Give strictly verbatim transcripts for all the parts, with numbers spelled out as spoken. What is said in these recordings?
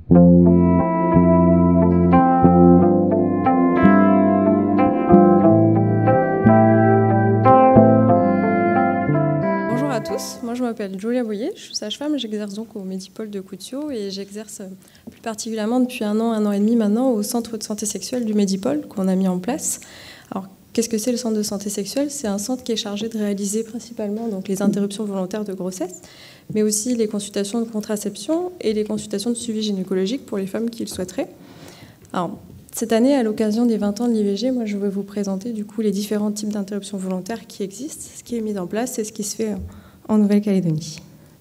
Bonjour à tous, moi je m'appelle Julia Boyer, je suis sage-femme, j'exerce donc au Medipôle de Koutiaux et j'exerce plus particulièrement depuis un an, un an et demi maintenant au centre de santé sexuelle du Medipôle qu'on a mis en place. Alors, qu'est-ce que c'est le centre de santé sexuelle? C'est un centre qui est chargé de réaliser principalement donc, les interruptions volontaires de grossesse, mais aussi les consultations de contraception et les consultations de suivi gynécologique pour les femmes qui le souhaiteraient. Alors, cette année, à l'occasion des vingt ans de l'I V G, moi, je vais vous présenter du coup les différents types d'interruptions volontaires qui existent, ce qui est mis en place et ce qui se fait en Nouvelle-Calédonie.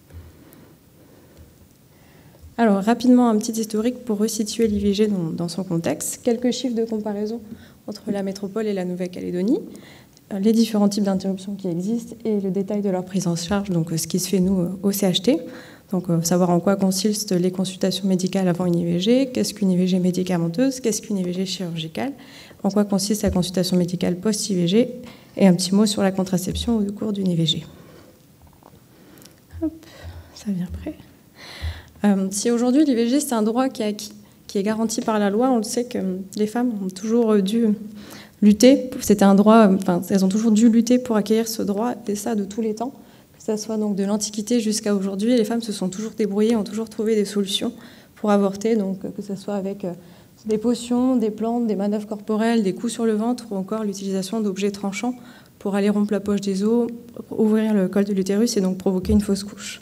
Alors, rapidement, un petit historique pour resituer l'I V G dans, dans son contexte. Quelques chiffres de comparaison entre la métropole et la Nouvelle-Calédonie, les différents types d'interruptions qui existent et le détail de leur prise en charge, donc ce qui se fait, nous, au C H T. Donc, savoir en quoi consistent les consultations médicales avant une I V G, qu'est-ce qu'une I V G médicamenteuse, qu'est-ce qu'une I V G chirurgicale, en quoi consiste la consultation médicale post-I V G, et un petit mot sur la contraception au cours d'une I V G. Hop, ça vient après. Euh, si aujourd'hui l'I V G c'est un droit qui est acquis, qui est garanti par la loi, on le sait que les femmes ont toujours dû lutter. C'était un droit, enfin, elles ont toujours dû lutter pour acquérir ce droit, et ça de tous les temps. Que ce soit donc de l'Antiquité jusqu'à aujourd'hui, les femmes se sont toujours débrouillées, ont toujours trouvé des solutions pour avorter, donc que ce soit avec des potions, des plantes, des manœuvres corporelles, des coups sur le ventre ou encore l'utilisation d'objets tranchants pour aller rompre la poche des os, ouvrir le col de l'utérus et donc provoquer une fausse couche.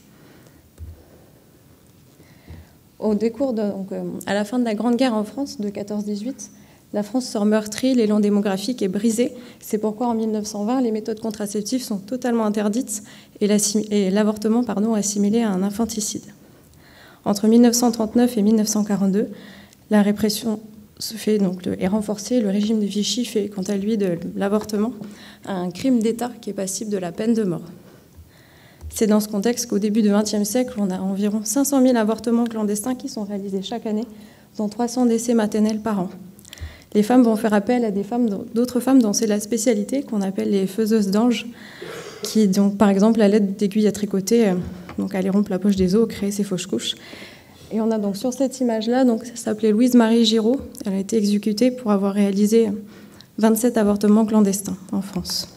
Au décours de, donc, à la fin de la Grande Guerre en France de quatorze dix-huit, la France sort meurtrie, l'élan démographique est brisé. C'est pourquoi en mille neuf cent vingt, les méthodes contraceptives sont totalement interdites et l'avortement pardon, assimilé à un infanticide. Entre mille neuf cent trente-neuf et mille neuf cent quarante-deux, la répression se fait donc, est renforcée. Le régime de Vichy fait quant à lui de l'avortement un crime d'État qui est passible de la peine de mort. C'est dans ce contexte qu'au début du vingtième siècle, on a environ cinq cent mille avortements clandestins qui sont réalisés chaque année, dont trois cents décès maternels par an. Les femmes vont faire appel à des femmes, d'autres femmes dont c'est la spécialité, qu'on appelle les faiseuses d'anges, qui, donc, par exemple, à l'aide d'aiguilles à tricoter, donc aller rompre la poche des os, créer ces fausses couches. Et on a donc sur cette image-là, donc ça s'appelait Louise-Marie Giraud. Elle a été exécutée pour avoir réalisé vingt-sept avortements clandestins en France.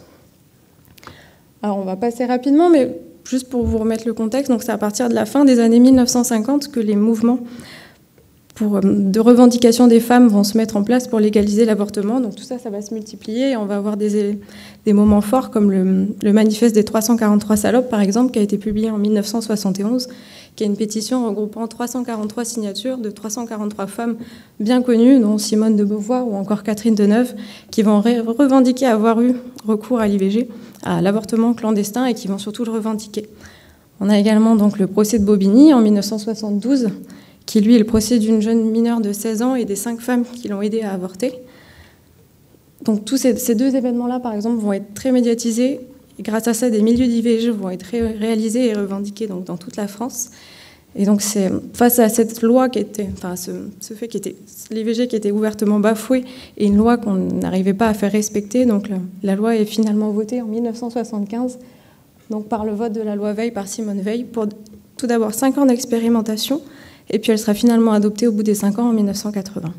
Alors on va passer rapidement, mais juste pour vous remettre le contexte, donc c'est à partir de la fin des années mille neuf cent cinquante que les mouvements pour, de revendication des femmes vont se mettre en place pour légaliser l'avortement. Donc tout ça, ça va se multiplier et on va avoir des, des moments forts comme le, le manifeste des trois cent quarante-trois salopes, par exemple, qui a été publié en mille neuf cent soixante et onze, qui est une pétition regroupant trois cent quarante-trois signatures de trois cent quarante-trois femmes bien connues, dont Simone de Beauvoir ou encore Catherine Deneuve, qui vont revendiquer avoir eu recours à l'I V G, à l'avortement clandestin, et qui vont surtout le revendiquer. On a également donc le procès de Bobigny en mille neuf cent soixante-douze, qui lui est le procès d'une jeune mineure de seize ans et des cinq femmes qui l'ont aidée à avorter. Donc tous ces, ces deux événements-là, par exemple, vont être très médiatisés. Et grâce à ça, des milieux d'I V G vont être ré réalisés et revendiqués donc, dans toute la France. Et donc c'est face à cette loi qui était, enfin ce, ce fait qui était, l'I V G qui était ouvertement bafouée et une loi qu'on n'arrivait pas à faire respecter, donc la, la loi est finalement votée en mille neuf cent soixante-quinze, donc par le vote de la loi Veil par Simone Veil, pour tout d'abord cinq ans d'expérimentation, et puis elle sera finalement adoptée au bout des cinq ans en mille neuf cent quatre-vingts.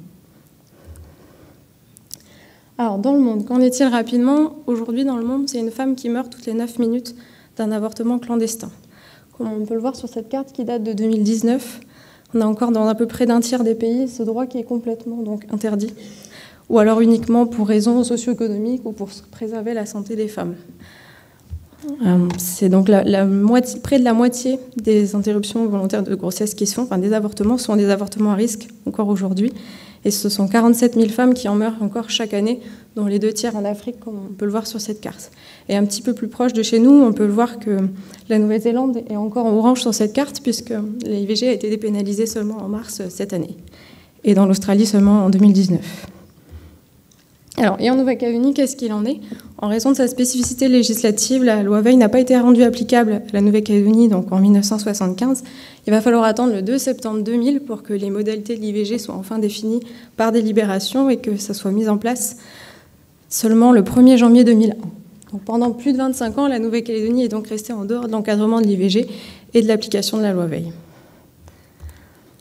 Alors dans le monde, qu'en est-il rapidement? Aujourd'hui dans le monde, c'est une femme qui meurt toutes les neuf minutes d'un avortement clandestin. Comme on peut le voir sur cette carte qui date de deux mille dix-neuf, on a encore dans à peu près d'un tiers des pays ce droit qui est complètement donc interdit, ou alors uniquement pour raisons socio-économiques ou pour préserver la santé des femmes. Euh, c'est donc la, la moitié, près de la moitié des interruptions volontaires de grossesse qui se font, enfin des avortements, sont des avortements à risque encore aujourd'hui. Et ce sont quarante-sept mille femmes qui en meurent encore chaque année, dont les deux tiers en Afrique, comme on peut le voir sur cette carte. Et un petit peu plus proche de chez nous, on peut le voir que la Nouvelle-Zélande est encore en orange sur cette carte, puisque l'I V G a été dépénalisée seulement en mars cette année. Et dans l'Australie seulement en deux mille dix-neuf. Alors, et en Nouvelle-Calédonie, qu'est-ce qu'il en est? En raison de sa spécificité législative, la loi Veil n'a pas été rendue applicable à la Nouvelle-Calédonie donc en mille neuf cent soixante-quinze. Il va falloir attendre le deux septembre deux mille pour que les modalités de l'I V G soient enfin définies par délibération et que ça soit mis en place seulement le premier janvier deux mille un. Donc, pendant plus de vingt-cinq ans, la Nouvelle-Calédonie est donc restée en dehors de l'encadrement de l'I V G et de l'application de la loi Veil.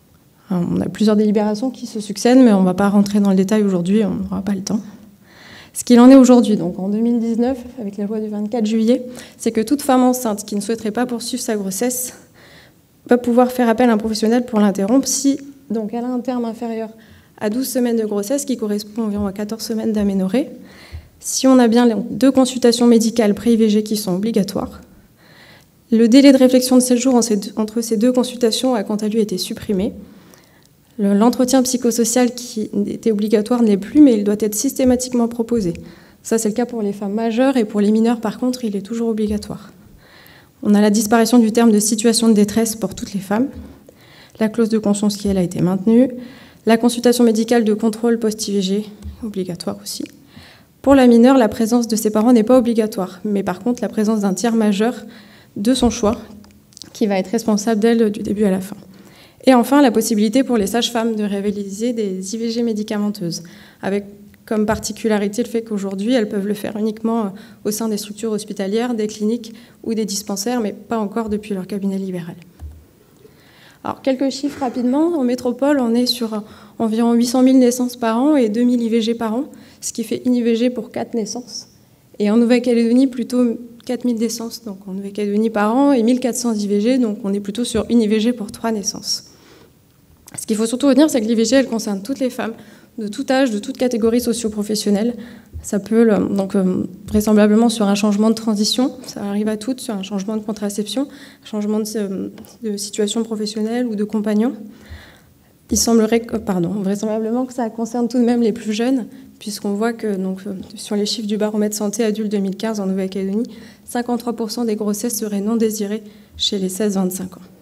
On a plusieurs délibérations qui se succèdent, mais on ne va pas rentrer dans le détail aujourd'hui, on n'aura pas le temps. Ce qu'il en est aujourd'hui, donc en deux mille dix-neuf, avec la loi du vingt-quatre juillet, c'est que toute femme enceinte qui ne souhaiterait pas poursuivre sa grossesse va pouvoir faire appel à un professionnel pour l'interrompre si donc, elle a un terme inférieur à douze semaines de grossesse, qui correspond environ à quatorze semaines d'aménorrhée, si on a bien deux consultations médicales pré-I V G qui sont obligatoires. Le délai de réflexion de sept jours entre ces deux consultations a quant à lui été supprimé. L'entretien psychosocial qui était obligatoire n'est plus, mais il doit être systématiquement proposé. Ça, c'est le cas pour les femmes majeures, et pour les mineurs, par contre, il est toujours obligatoire. On a la disparition du terme de situation de détresse pour toutes les femmes. La clause de conscience qui, elle, a été maintenue. La consultation médicale de contrôle post-I V G, obligatoire aussi. Pour la mineure, la présence de ses parents n'est pas obligatoire, mais par contre, la présence d'un tiers majeur de son choix, qui va être responsable d'elle du début à la fin. Et enfin, la possibilité pour les sages-femmes de réaliser des I V G médicamenteuses, avec comme particularité le fait qu'aujourd'hui, elles peuvent le faire uniquement au sein des structures hospitalières, des cliniques ou des dispensaires, mais pas encore depuis leur cabinet libéral. Alors, quelques chiffres rapidement. En métropole, on est sur environ huit cent mille naissances par an et deux mille I V G par an, ce qui fait une I V G pour quatre naissances. Et en Nouvelle-Calédonie, plutôt quatre mille naissances, donc en Nouvelle-Calédonie par an, et mille quatre cents I V G, donc on est plutôt sur une I V G pour trois naissances. Ce qu'il faut surtout retenir, c'est que l'I V G, elle concerne toutes les femmes, de tout âge, de toute catégorie socio-professionnelle. Ça peut, donc, euh, vraisemblablement sur un changement de transition, ça arrive à toutes, sur un changement de contraception, un changement de, de situation professionnelle ou de compagnon. Il semblerait que, pardon, vraisemblablement que ça concerne tout de même les plus jeunes, puisqu'on voit que donc, sur les chiffres du baromètre santé adulte deux mille quinze en Nouvelle-Calédonie, cinquante-trois pour cent des grossesses seraient non désirées chez les seize à vingt-cinq ans.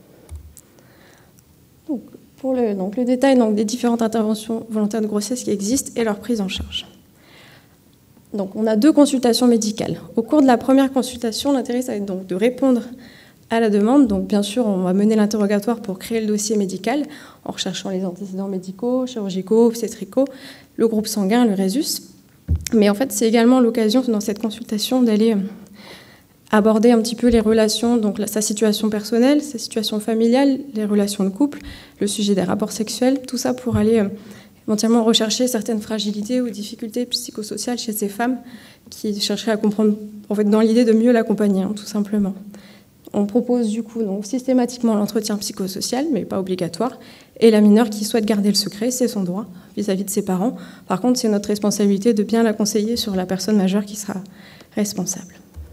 Donc, pour le, donc, le détail donc, des différentes interventions volontaires de grossesse qui existent et leur prise en charge. Donc, on a deux consultations médicales. Au cours de la première consultation, l'intérêt, ça va être donc de répondre à la demande. Donc, bien sûr, on va mener l'interrogatoire pour créer le dossier médical en recherchant les antécédents médicaux, chirurgicaux, obstétricaux, le groupe sanguin, le résus. Mais en fait, c'est également l'occasion dans cette consultation d'aller aborder un petit peu les relations, donc sa situation personnelle, sa situation familiale, les relations de couple, le sujet des rapports sexuels, tout ça pour aller euh, éventuellement rechercher certaines fragilités ou difficultés psychosociales chez ces femmes qui chercheraient à comprendre, en fait, dans l'idée de mieux l'accompagner, hein, tout simplement. On propose du coup donc, systématiquement l'entretien psychosocial, mais pas obligatoire, et la mineure qui souhaite garder le secret, c'est son droit vis-à-vis de ses parents. Par contre, c'est notre responsabilité de bien la conseiller sur la personne majeure qui sera responsable.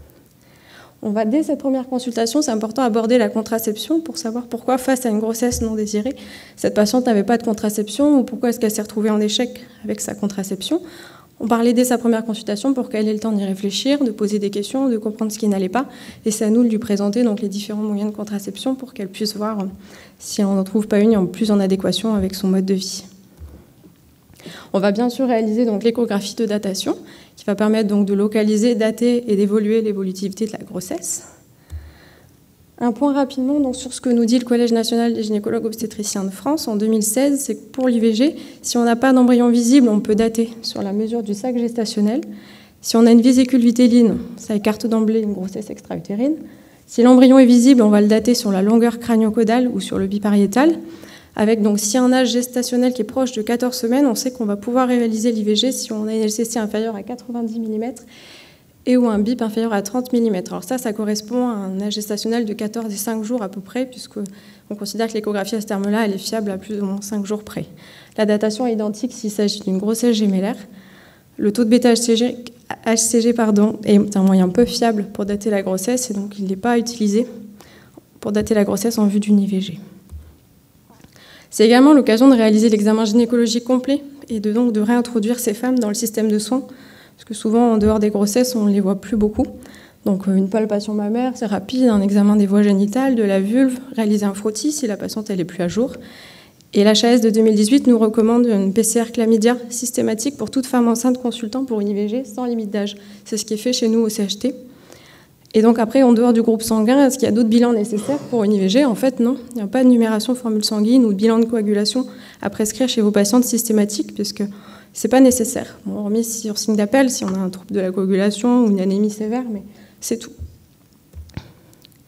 On va, dès cette première consultation, c'est important d'aborder la contraception pour savoir pourquoi, face à une grossesse non désirée, cette patiente n'avait pas de contraception ou pourquoi est-ce qu'elle s'est retrouvée en échec avec sa contraception. On parlait dès sa première consultation pour qu'elle ait le temps d'y réfléchir, de poser des questions, de comprendre ce qui n'allait pas. Et c'est à nous de lui présenter donc, les différents moyens de contraception pour qu'elle puisse voir si on n'en trouve pas une en plus en adéquation avec son mode de vie. On va bien sûr réaliser donc l'échographie de datation qui va permettre donc de localiser, dater et d'évoluer l'évolutivité de la grossesse. Un point rapidement donc, sur ce que nous dit le Collège national des gynécologues obstétriciens de France en deux mille seize, c'est que pour l'I V G, si on n'a pas d'embryon visible, on peut dater sur la mesure du sac gestationnel. Si on a une vésicule vitelline, ça écarte d'emblée une grossesse extra-utérine. Si l'embryon est visible, on va le dater sur la longueur crânio-caudale ou sur le bipariétal. Avec donc, si un âge gestationnel qui est proche de quatorze semaines, on sait qu'on va pouvoir réaliser l'I V G si on a une L C C inférieure à quatre-vingt-dix millimètres et ou un B I P inférieur à trente millimètres. Alors ça, ça correspond à un âge gestationnel de quatorze et cinq jours à peu près, puisqu'on considère que l'échographie à ce terme-là, elle est fiable à plus ou moins cinq jours près. La datation est identique s'il s'agit d'une grossesse gémellaire. Le taux de bêta-H C G, H C G pardon, est un moyen peu fiable pour dater la grossesse, et donc il n'est pas utilisé pour dater la grossesse en vue d'une I V G. C'est également l'occasion de réaliser l'examen gynécologique complet et de, donc, de réintroduire ces femmes dans le système de soins, parce que souvent, en dehors des grossesses, on ne les voit plus beaucoup. Donc une palpation mammaire, c'est rapide, un examen des voies génitales, de la vulve, réaliser un frottis si la patiente n'est plus à jour. Et l'H A S de deux mille dix-huit nous recommande une P C R chlamydia systématique pour toute femme enceinte consultant pour une I V G sans limite d'âge. C'est ce qui est fait chez nous au C H T. Et donc après, en dehors du groupe sanguin, est-ce qu'il y a d'autres bilans nécessaires pour une I V G? En fait, non. Il n'y a pas de numération formule sanguine ou de bilan de coagulation à prescrire chez vos patientes systématiques, puisque ce n'est pas nécessaire. Bon, remis sur signe d'appel si on a un trouble de la coagulation ou une anémie sévère, mais c'est tout.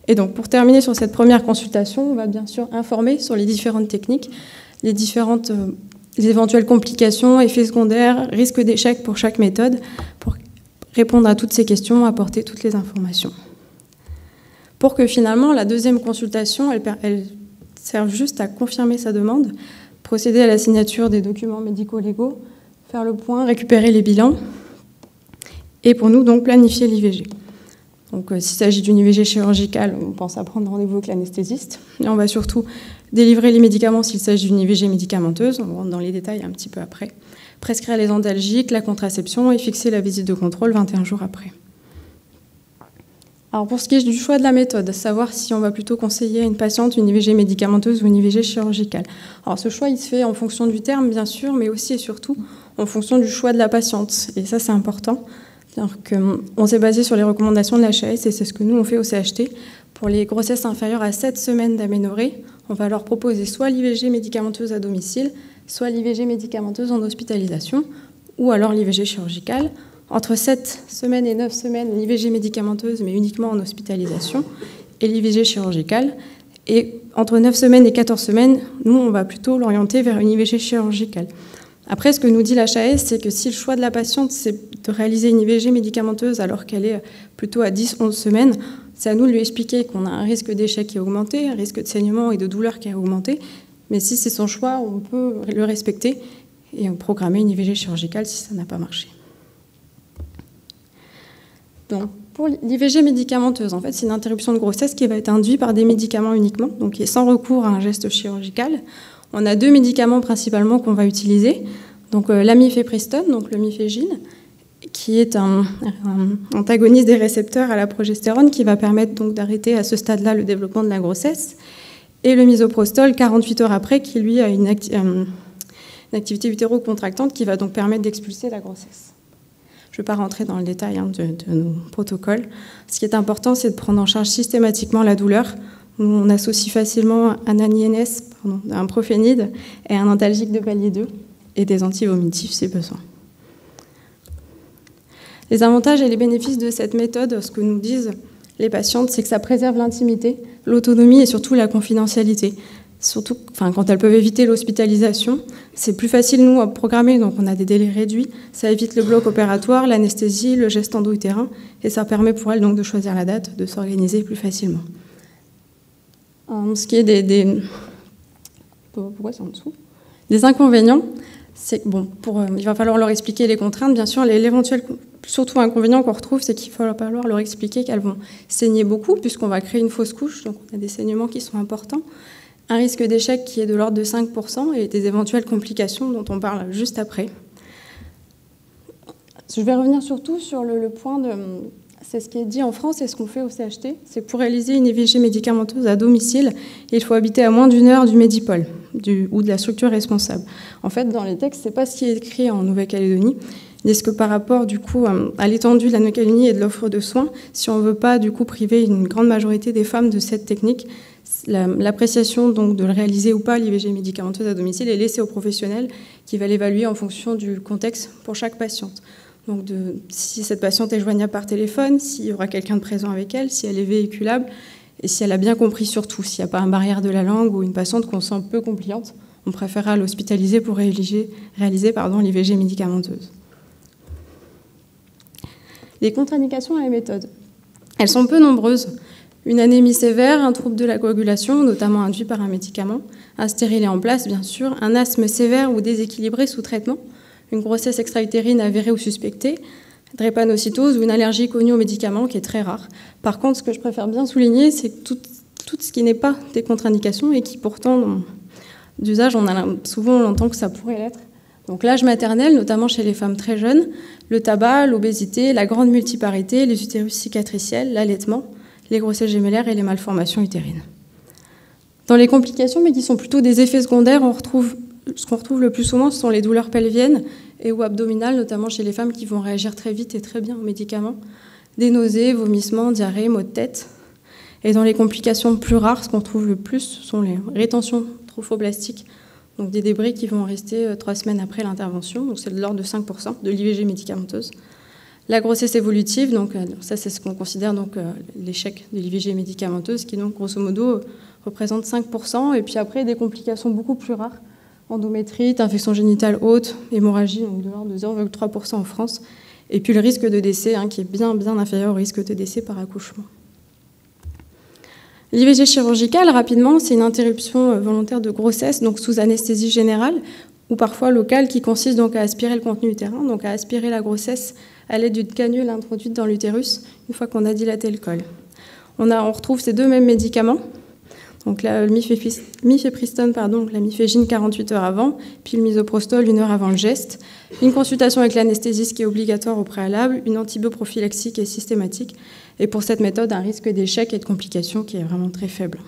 Et donc, pour terminer sur cette première consultation, on va bien sûr informer sur les différentes techniques, les différentes euh, les éventuelles complications, effets secondaires, risques d'échec pour chaque méthode, pour répondre à toutes ces questions, apporter toutes les informations. Pour que finalement, la deuxième consultation, elle, elle serve juste à confirmer sa demande, procéder à la signature des documents médico-légaux, faire le point, récupérer les bilans, et pour nous, donc, planifier l'I V G. Donc, euh, s'il s'agit d'une I V G chirurgicale, on pense à prendre rendez-vous avec l'anesthésiste. Et on va surtout délivrer les médicaments s'il s'agit d'une I V G médicamenteuse. On rentre dans les détails un petit peu après. Prescrire les antalgiques, la contraception et fixer la visite de contrôle vingt et un jours après. Alors, pour ce qui est du choix de la méthode, savoir si on va plutôt conseiller à une patiente une I V G médicamenteuse ou une I V G chirurgicale. Alors, ce choix, il se fait en fonction du terme, bien sûr, mais aussi et surtout en fonction du choix de la patiente. Et ça, c'est important. On s'est basé sur les recommandations de l'H A S et c'est ce que nous, on fait au C H T. Pour les grossesses inférieures à sept semaines d'aménorrhée, on va leur proposer soit l'I V G médicamenteuse à domicile, soit l'I V G médicamenteuse en hospitalisation, ou alors l'I V G chirurgicale. Entre sept semaines et neuf semaines, l'I V G médicamenteuse, mais uniquement en hospitalisation, et l'I V G chirurgicale. Et entre neuf semaines et quatorze semaines, nous, on va plutôt l'orienter vers une I V G chirurgicale. Après, ce que nous dit l'H A S, c'est que si le choix de la patiente, c'est de réaliser une I V G médicamenteuse alors qu'elle est plutôt à dix à onze semaines, c'est à nous de lui expliquer qu'on a un risque d'échec qui a augmenté, un risque de saignement et de douleur qui a augmenté. Mais si c'est son choix, on peut le respecter et programmer une I V G chirurgicale si ça n'a pas marché. Donc, pour l'I V G médicamenteuse, en fait, c'est une interruption de grossesse qui va être induite par des médicaments uniquement, donc qui est sans recours à un geste chirurgical. On a deux médicaments principalement qu'on va utiliser. Donc, euh, l'amifépristone, donc le mifégine, qui est un, un antagoniste des récepteurs à la progestérone qui va permettre donc d'arrêter à ce stade-là le développement de la grossesse. Et le misoprostol, quarante-huit heures après, qui lui a une, acti une activité utérocontractante qui va donc permettre d'expulser la grossesse. Je ne vais pas rentrer dans le détail hein, de, de nos protocoles. Ce qui est important, c'est de prendre en charge systématiquement la douleur. On associe facilement un A N I N S, pardon, un prophénide et un antalgique de palier deux et des antivomitifs si besoin. Les avantages et les bénéfices de cette méthode, ce que nous disent les patientes, c'est que ça préserve l'intimité, l'autonomie et surtout la confidentialité. Surtout enfin, quand elles peuvent éviter l'hospitalisation, c'est plus facile, nous, à programmer, donc on a des délais réduits. Ça évite le bloc opératoire, l'anesthésie, le geste endo-utérin, et ça permet pour elles donc, de choisir la date, de s'organiser plus facilement. Ce qui est des, des... Pourquoi c'est en dessous ? Des inconvénients, c'est que bon, pour, euh, il va falloir leur expliquer les contraintes. Bien sûr, l'éventuel, surtout inconvénient qu'on retrouve, c'est qu'il va falloir leur expliquer qu'elles vont saigner beaucoup, puisqu'on va créer une fausse couche, donc on a des saignements qui sont importants. Un risque d'échec qui est de l'ordre de cinq pour cent et des éventuelles complications dont on parle juste après. Je vais revenir surtout sur le, le point de... C'est ce qui est dit en France et ce qu'on fait au C H T. C'est que pour réaliser une I V G médicamenteuse à domicile, il faut habiter à moins d'une heure du Médipôle du, ou de la structure responsable. En fait, dans les textes, ce n'est pas ce qui est écrit en Nouvelle-Calédonie. Ils disent que par rapport du coup, à l'étendue de la Nouvelle-Calédonie et de l'offre de soins, si on ne veut pas du coup, priver une grande majorité des femmes de cette technique, l'appréciation donc de le réaliser ou pas, l'I V G médicamenteuse à domicile, est laissée aux professionnels qui va l'évaluer en fonction du contexte pour chaque patiente. Donc de, si cette patiente est joignable par téléphone, s'il y aura quelqu'un de présent avec elle, si elle est véhiculable et si elle a bien compris surtout, s'il n'y a pas un barrière de la langue ou une patiente qu'on sent peu compliante, on préférera l'hospitaliser pour réaliser, réaliser l'I V G médicamenteuse. Les contre-indications à la méthode, elles sont peu nombreuses. Une anémie sévère, un trouble de la coagulation, notamment induit par un médicament, un stérilet en place bien sûr, un asthme sévère ou déséquilibré sous traitement, une grossesse extra-utérine avérée ou suspectée, drépanocytose ou une allergie connue aux médicaments qui est très rare. Par contre, ce que je préfère bien souligner, c'est que tout, tout ce qui n'est pas des contre-indications et qui pourtant, d'usage, on a, souvent on entend que ça pourrait l'être. Donc l'âge maternel, notamment chez les femmes très jeunes, le tabac, l'obésité, la grande multiparité, les utérus cicatriciels, l'allaitement, les grossesses gémellaires et les malformations utérines. Dans les complications, mais qui sont plutôt des effets secondaires, on retrouve ce qu'on retrouve le plus souvent, ce sont les douleurs pelviennes et ou abdominales, notamment chez les femmes qui vont réagir très vite et très bien aux médicaments. Des nausées, vomissements, diarrhées, maux de tête. Et dans les complications plus rares, ce qu'on trouve le plus, ce sont les rétentions trophoblastiques, donc des débris qui vont rester trois semaines après l'intervention, donc c'est de l'ordre de cinq pour cent de l'I V G médicamenteuse. La grossesse évolutive, donc, ça c'est ce qu'on considère donc, euh, l'échec de l'I V G médicamenteuse, qui donc grosso modo représente cinq pour cent, et puis après des complications beaucoup plus rares, endométrite, infection génitale haute, hémorragie, donc de l'ordre de zéro virgule trois pour cent en France, et puis le risque de décès hein, qui est bien, bien inférieur au risque de décès par accouchement. L'I V G chirurgicale, rapidement, c'est une interruption volontaire de grossesse, donc sous anesthésie générale, ou parfois locale, qui consiste donc à aspirer le contenu utérin, donc à aspirer la grossesse à l'aide d'une canule introduite dans l'utérus, une fois qu'on a dilaté le col. On, a, on retrouve ces deux mêmes médicaments, donc la mifepristone, pardon, la mifégine quarante-huit heures avant, puis le misoprostol une heure avant le geste, une consultation avec l'anesthésiste qui est obligatoire au préalable, une antibioprophylaxie qui est systématique, et pour cette méthode, un risque d'échec et de complications qui est vraiment très faible.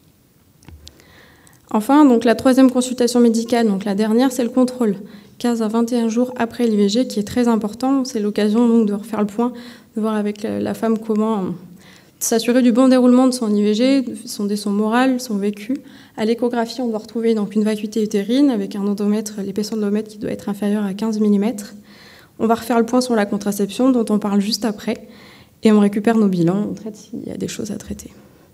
Enfin, donc la troisième consultation médicale, donc la dernière, c'est le contrôle. quinze à vingt et un jours après l'I V G, qui est très important. C'est l'occasion donc de refaire le point, de voir avec la femme comment s'assurer du bon déroulement de son I V G, son, de son moral, son vécu. À l'échographie, on doit retrouver donc une vacuité utérine avec un endomètre, l'épaisseur de l'endomètre qui doit être inférieure à quinze millimètres. On va refaire le point sur la contraception, dont on parle juste après, et on récupère nos bilans, on traite s'il y a des choses à traiter.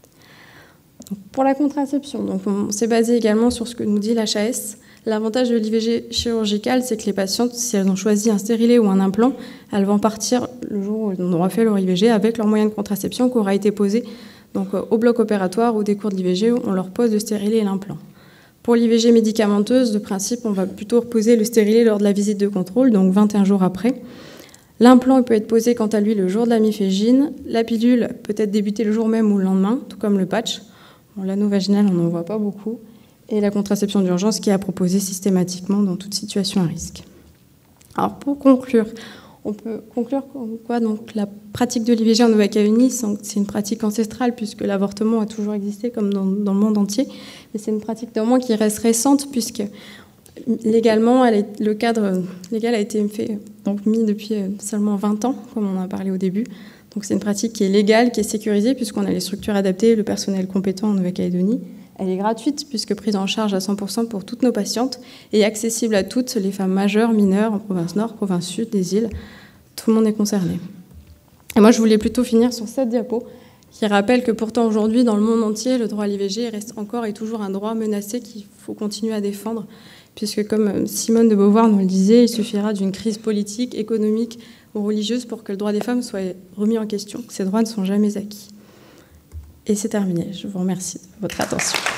Donc, pour la contraception, donc on s'est basé également sur ce que nous dit l'H A S. L'avantage de l'I V G chirurgicale, c'est que les patientes, si elles ont choisi un stérilet ou un implant, elles vont partir le jour où elles auront fait leur I V G avec leur moyen de contraception qui aura été posé donc, au bloc opératoire ou des cours de l'I V G, on leur pose le stérilet et l'implant. Pour l'I V G médicamenteuse, de principe, on va plutôt reposer le stérilet lors de la visite de contrôle, donc vingt et un jours après. L'implant peut être posé quant à lui le jour de la mifégine. La pilule peut être débutée le jour même ou le lendemain, tout comme le patch. Bon, l'anneau vaginal, on n'en voit pas beaucoup. Et la contraception d'urgence qui est à proposer systématiquement dans toute situation à risque. Alors pour conclure, on peut conclure quoi donc la pratique de l'I V G en Nouvelle-Calédonie, c'est une pratique ancestrale puisque l'avortement a toujours existé comme dans, dans le monde entier, mais c'est une pratique néanmoins qui reste récente puisque légalement, elle est, le cadre légal a été fait, donc mis depuis seulement vingt ans, comme on en a parlé au début. Donc c'est une pratique qui est légale, qui est sécurisée puisqu'on a les structures adaptées, le personnel compétent en Nouvelle-Calédonie. Elle est gratuite puisque prise en charge à cent pour cent pour toutes nos patientes et accessible à toutes les femmes majeures, mineures, en province nord, province sud, des îles. Tout le monde est concerné. Et moi, je voulais plutôt finir sur cette diapo qui rappelle que pourtant aujourd'hui, dans le monde entier, le droit à l'I V G reste encore et toujours un droit menacé qu'il faut continuer à défendre puisque comme Simone de Beauvoir nous le disait, il suffira d'une crise politique, économique ou religieuse pour que le droit des femmes soit remis en question, que ces droits ne sont jamais acquis. Et c'est terminé. Je vous remercie de votre attention.